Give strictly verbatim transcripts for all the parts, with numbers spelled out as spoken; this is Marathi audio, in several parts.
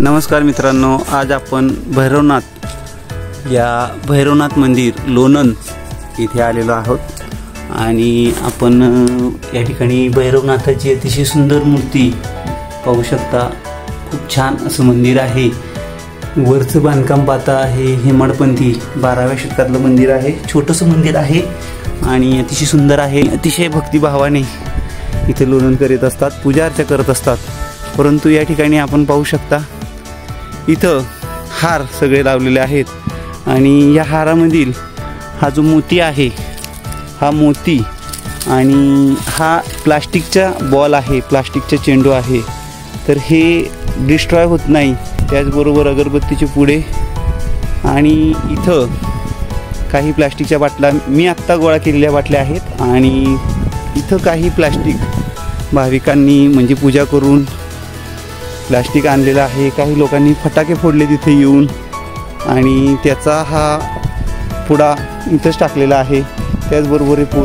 नमस्कार मित्रांनो, आज आपण भैरवनाथ या भैरवनाथ मंदिर लोणंद इथे आलेलो आहोत आणि आपण या ठिकाणी भैरवनाथाची अतिशय सुंदर मूर्ती पाहू शकता। खूप छान असं मंदिर आहे। वरचं बांधकाम पाहता हे हेमाडपंथी बाराव्या शतकातलं मंदिर आहे। छोटंसं मंदिर आहे आणि अतिशय सुंदर आहे। अतिशय भक्तिभावाने इथे लोणंद करीत असतात, पूजा अर्चा करत असतात। परंतु या ठिकाणी आपण पाहू शकता इथं हार सगळे लावलेले आहेत आणि या हारामधील हा जो मोती आहे, हा मोती आणि हा प्लास्टिकचा बॉल आहे, प्लास्टिकचा चेंडू आहे। तर हे डिस्ट्रॉय होत नाही। त्याचबरोबर अगरबत्तीचे पुडे आणि इथं काही प्लास्टिकच्या बाटल्या मी आत्ता गोळा केलेल्या बाटल्या आहेत आणि इथं काही प्लास्टिक भाविकांनी म्हणजे पूजा करून प्लास्टिक आणलेलं आहे। काही लोकांनी फटाके फोडले तिथे येऊन आणि त्याचा हा पुडा इथंच टाकलेला आहे। त्याचबरोबर हे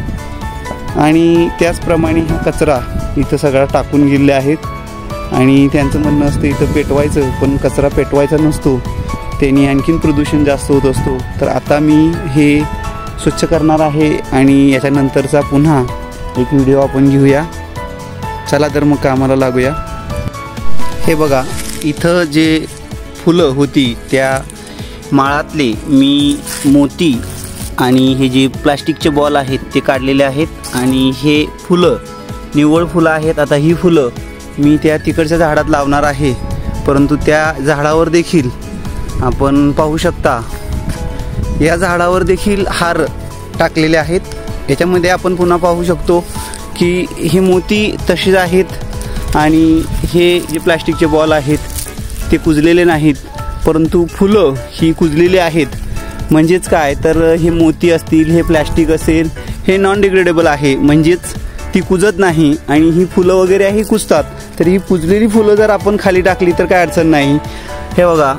पोतं आणि त्याचप्रमाणे हा कचरा इथं सगळा टाकून गेलेले आहेत आणि त्यांचं म्हणणं असतं इथं पेटवायचं, पण कचरा पेटवायचा नसतो, त्याने आणखीन प्रदूषण जास्त होत असतो। तर आता मी हे स्वच्छ करणार आहे आणि याच्यानंतरचा पुन्हा एक व्हिडिओ आपण घेऊया। चला तर मग कामाला लागूया। हे बघा, इथं जे फुलं होती त्या माळातले मी मोती आणि हे जे प्लास्टिकचे बॉल आहेत ते काढलेले आहेत आणि हे फुलं निव्वळ फुलं आहेत। आता ही फुलं मी त्या तिकडच्या झाडात लावणार आहे, परंतु त्या झाडावर देखील आपण पाहू शकता या झाडावर देखील हार टाकलेले आहेत। याच्यामध्ये आपण पुन्हा पाहू शकतो की हे मोती तसेच आहेत आणि हे जे प्लास्टिकचे बॉल आहेत ते कुजलेले नाहीत, परंतु फुलं ही कुजलेली आहेत। म्हणजेच काय तर हे मोती असतील, हे प्लास्टिक असेल, हे नॉन डिग्रेडेबल आहे, म्हणजेच ती कुजत नाही आणि ही फुलं वगैरे ही कुजतात। तर ही कुजलेली फुलं जर आपण खाली टाकली तर काय अडचण नाही। हे बघा,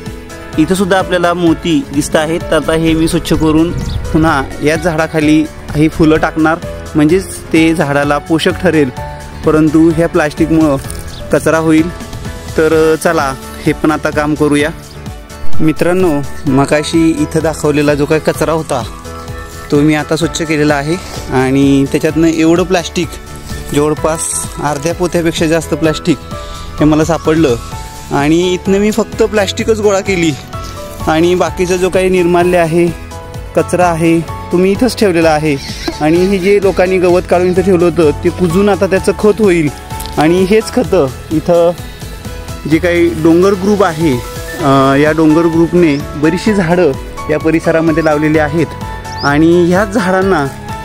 इथं सुद्धा आपल्याला मोती दिसत आहेत। तर आता हे मी स्वच्छ करून पुन्हा याच झाडाखाली ही फुलं टाकणार, म्हणजेच ते झाडाला पोषक ठरेल, परंतु ह्या प्लास्टिकमुळं कचरा होईल। तर चला हे पण आता काम करूया। मित्रांनो, मगाशी इथं दाखवलेला जो काही कचरा होता तो मी आता स्वच्छ केलेला आहे आणि त्याच्यातनं एवढं प्लास्टिक, जवळपास अर्ध्या पोत्यापेक्षा जास्त प्लास्टिक हे मला सापडलं आणि इथनं मी फक्त प्लास्टिकच गोळा केली आणि बाकीचा जो काही निर्माल्य आहे, कचरा आहे, तो मी इथंच ठेवलेला आहे। आणि हे जे लोकांनी गवत काढून इथं ठेवलं होतं ते कुजून आता त्याचं खत होईल आणि हेच खतं इथं जे काही डोंगर ग्रुप आहे, या डोंगर ग्रुपने बरीचशी झाडं या परिसरामध्ये लावलेली आहेत आणि ह्याच झाडांना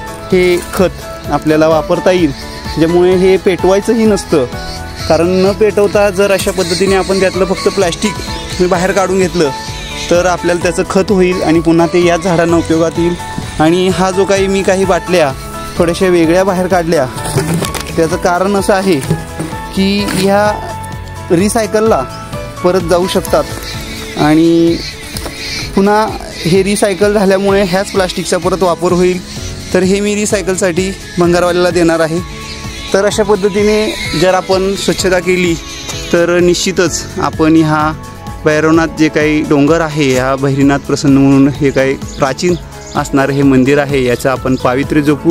हे खत आपल्याला वापरता येईल, ज्यामुळे हे पेटवायचंही नसतं। कारण न पेटवता जर अशा पद्धतीने आपण त्यातलं फक्त प्लॅस्टिक बाहेर काढून घेतलं तर आपल्याला त्याचं खत होईल आणि पुन्हा ते याच झाडांना उपयोगात येईल। आणि हा जो काही मी काही बाटल्या थोड्याशा वेगळ्या बाहेर काढल्या, त्याचं कारण असं आहे की ह्या रिसायकलला परत जाऊ शकतात आणि पुन्हा हे रिसायकल झाल्यामुळे ह्याच प्लास्टिकचा परत वापर होईल। तर हे मी रिसायकलसाठी भंगारवाल्याला देणार आहे। तर अशा पद्धतीने जर आपण स्वच्छता केली तर निश्चितच आपण ह्या भैरवनाथ जे काही डोंगर आहे, ह्या भैरवनाथ प्रसन्न म्हणून हे काही प्राचीन असणारं हे मंदिर आहे, याचं आपण पावित्र्य जपू।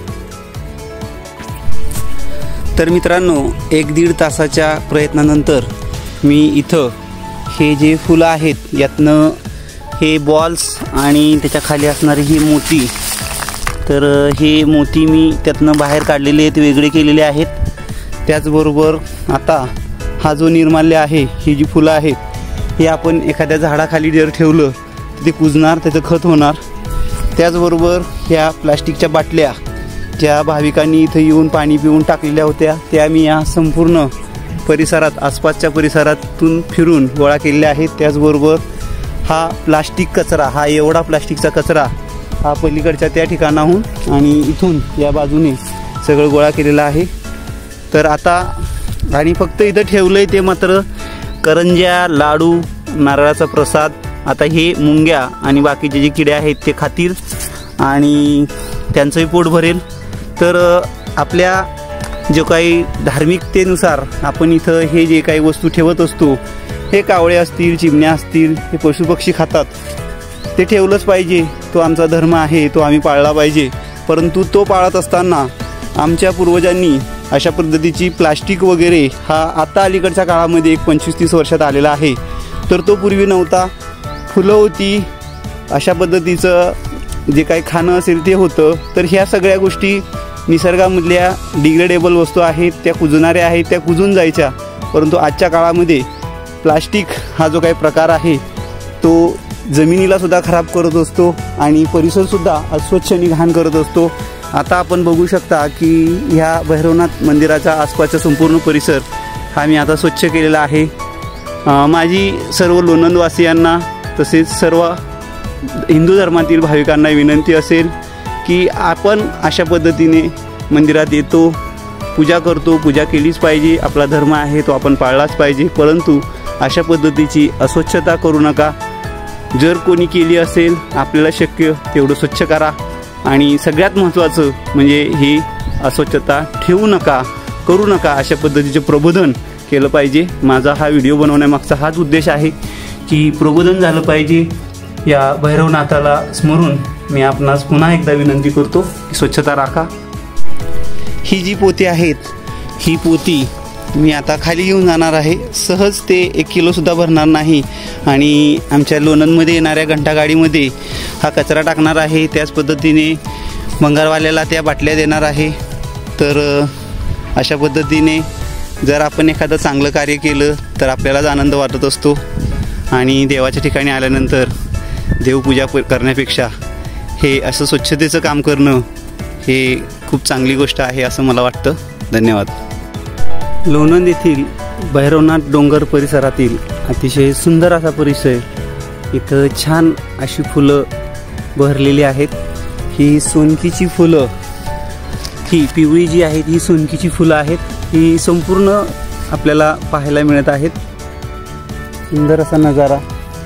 तर मित्रांनो, एक दीड तासाच्या प्रयत्नानंतर मी इथं हे जे फुलं आहेत यातनं हे बॉल्स आणि त्याच्या खाली असणारे हे मोती, तर हे मोती मी त्यातनं बाहेर काढलेले आहेत, वेगळे केलेले आहेत। त्याचबरोबर आता हा जो निर्माल्य आहे, ही जी फुलं आहेत, हे आपण एखाद्या झाडाखाली जर ठेवलं तर ते कुजणार, त्याचं खत होणार। त्याचबरोबर ह्या प्लास्टिकच्या बाटल्या ज्या भाविकांनी इथं येऊन पाणी पिऊन टाकलेल्या होत्या, त्या मी या संपूर्ण परिसरात, आसपासच्या परिसरातून फिरून गोळा केलेल्या आहेत। त्याचबरोबर हा प्लास्टिक कचरा, हा एवढा प्लास्टिकचा कचरा हा पलीकडच्या त्या ठिकाणाहून आणि इथून या बाजूने सगळं गोळा केलेला आहे। तर आता आणि फक्त इथं ठेवलं आहे ते मात्र करंज्या, लाडू, नारळाचा प्रसाद। आता हे मुंग्या आणि बाकीचे जे किडे आहेत ते खातील आणि त्यांचंही पोट भरेल। तर आपल्या जो काही धार्मिकतेनुसार आपण इथं हे जे काही वस्तू ठेवत असतो हे कावळे असतील, चिमण्या असतील, हे पशुपक्षी खातात, ते ठेवलंच पाहिजे. तो आमचा धर्म आहे, तो आम्ही पाळला पाहिजे. परंतु तो पाळत असताना आमच्या पूर्वजांनी अशा पद्धतीची प्लास्टिक वगैरे हा आता अलीकडच्या काळामध्ये एक पंचवीस तीस वर्षात आलेला आहे, तर तो पूर्वी नव्हता. फुलं होती, अशा पद्धतीचं जे काही खाणं असेल ते होतं. तर ह्या सगळ्या गोष्टी निसर्गामधल्या डिग्रेडेबल वस्तू आहेत, त्या कुजणाऱ्या आहेत, त्या कुजून जायच्या. परंतु आजच्या काळामध्ये प्लास्टिक हा जो काही प्रकार आहे तो जमिनीलासुद्धा खराब करत असतो आणि परिसरसुद्धा अस्वच्छ आणि घाण करत असतो. आता आपण बघू शकता की ह्या भैरवनाथ मंदिराच्या आसपासचा संपूर्ण परिसर हा मी आता स्वच्छ केलेला आहे. माझी सर्व लोणंदवासियांना तसेच सर्व हिंदू धर्मातील भाविकांना विनंती असेल की आपण अशा पद्धतीने मंदिरात येतो, पूजा करतो, पूजा केलीच पाहिजे. आपला धर्म आहे तो आपण पाळलाच पाहिजे. परंतु अशा पद्धतीची अस्वच्छता करू नका. जर कोणी केली असेल आपल्याला शक्य तेवढं स्वच्छ करा. आणि सगळ्यात महत्त्वाचं म्हणजे ही अस्वच्छता ठेवू नका, करू नका, अशा पद्धतीचे प्रबोधन केलं पाहिजे. माझा हा व्हिडिओ बनवण्यामागचा हाच उद्देश आहे की प्रबोधन झालं पाहिजे. या भैरवनाथाला स्मरून मी आपणास पुन्हा एकदा विनंती करतो की स्वच्छता राखा. ही जी पोती आहेत, ही पोती मी आता खाली घेऊन जाणार आहे. सहज ते एक किलोसुद्धा भरणार नाही आणि आमच्या लोणंदमध्ये येणाऱ्या घंटागाडीमध्ये हा कचरा टाकणार आहे. त्याच पद्धतीने भंगारवाल्याला त्या बाटल्या देणार आहे. तर अशा पद्धतीने जर आपण एखादं चांगलं कार्य केलं तर आपल्यालाच आनंद वाटत असतो. आणि देवाच्या ठिकाणी आल्यानंतर देवपूजा करण्यापेक्षा हे असं स्वच्छतेचं काम करणं हे खूप चांगली गोष्ट आहे असं मला वाटतं. धन्यवाद. लोणंद येथील भैरवनाथ डोंगर परिसरातील अतिशय सुंदर असा परिसर. इथं छान अशी फुलं बहरलेली आहेत. ही सोनकीची फुलं, ही पिवळी जी आहेत ही सोनकीची फुलं आहेत. ही संपूर्ण आपल्याला पाहायला मिळत आहेत. सुंदर असा नजारा.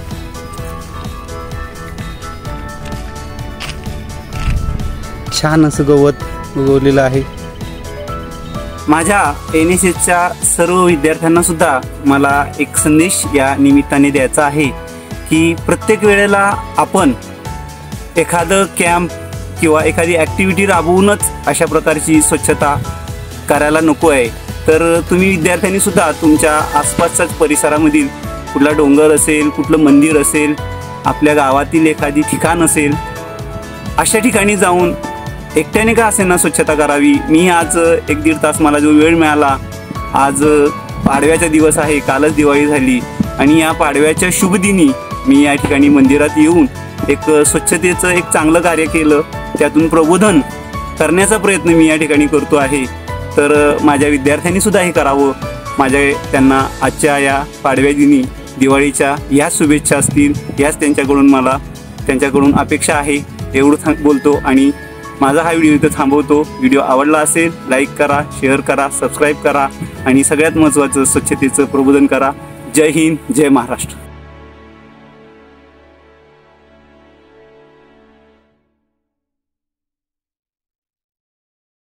छान असं गवत उगवलेलं आहे. माझ्या एन एस एसच्या सर्व विद्यार्थ्यांना सुद्धा मला एक संदेश या निमित्ताने द्यायचा आहे की प्रत्येक वेळेला आपण एखादं कॅम्प किंवा एखादी ॲक्टिव्हिटी राबवूनच अशा प्रकारची स्वच्छता करायला नको आहे. तर तुम्ही विद्यार्थ्यांनी सुद्धा तुमच्या आसपासच्याच परिसरामधील कुठला डोंगर असेल, कुठलं मंदिर असेल, आपल्या गावातील एखादी ठिकाण असेल, अशा ठिकाणी जाऊन एकट्याने का असेना स्वच्छता करावी. मी आज एक दीड तास मला जो वेळ मिळाला, आज पाडव्याचा दिवस आहे, कालच दिवाळी झाली आणि या पाडव्याच्या शुभदिनी मी या ठिकाणी मंदिरात येऊन एक स्वच्छतेचं एक चांगलं कार्य केलं. त्यातून प्रबोधन करण्याचा प्रयत्न मी या ठिकाणी करतो आहे. तर माझ्या विद्यार्थ्यांनी सुद्धा हे करावं. माझ्या त्यांना आजच्या या पाडव्या दिनी दिवाळीच्या या शुभेच्छा असतील, याच त्यांच्याकडून मला त्यांच्याकडून अपेक्षा आहे. एवढं बोलतो आणि माझा हा व्हिडिओ इथं थांबवतो. व्हिडिओ आवडला असेल लाईक करा, शेअर करा, सबस्क्राईब करा आणि सगळ्यात महत्त्वाचं स्वच्छतेचं प्रबोधन करा. जय हिंद, जय महाराष्ट्र.